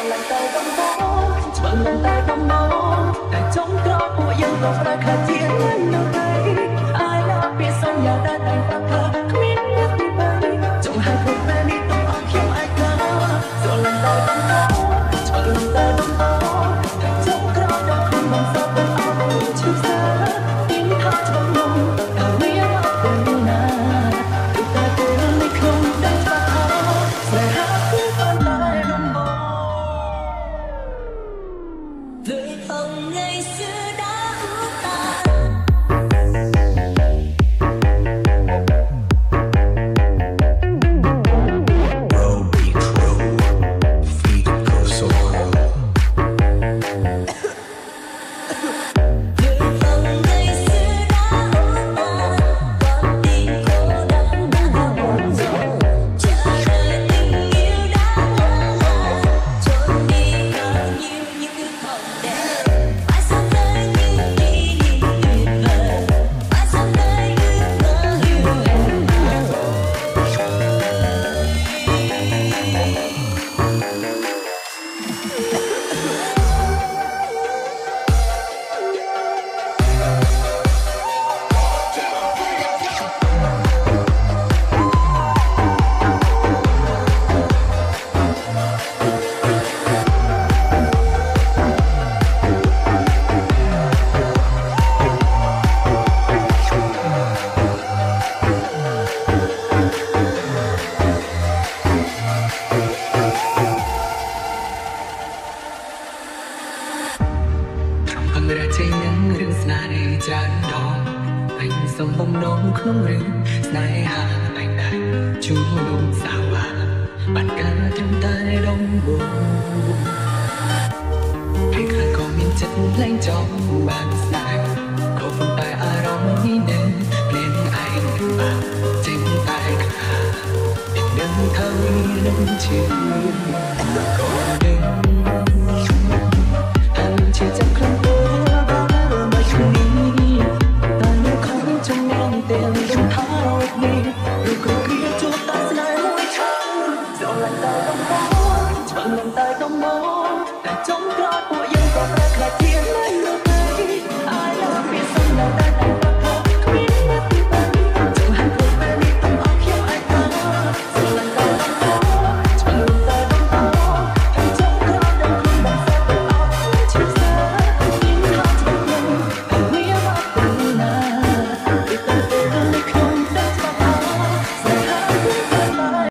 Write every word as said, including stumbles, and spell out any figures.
lần tay đông bó chọn lần tay đông bóแต่จงกรอบหัวยังต้องราคาเทียนนั้นเอาไว้อายแล้วเปลี่ยนสัญญาได้แต่งตักเธอขมิ้นเลือกที่ไปจงให้พวกแม่นี้ต้องเอาเขียวไอ้เธอชวนlần tay đông bóชวนlần tay đông bóแต่จงกรอบว่าคุณมันสอบเป็นเอาชื่อเสือยิ้มท่าทองลงแต่เรียกว่าเป็นนาดูแต่ตัวในคงได้ปะทอใส่หาคู่ฝันลายลมบอVới hồng ngày xưa đã ước ta Hãy subscribe cho kênh Ghiền Mì Gõ để không bỏ lỡ những video hấp dẫn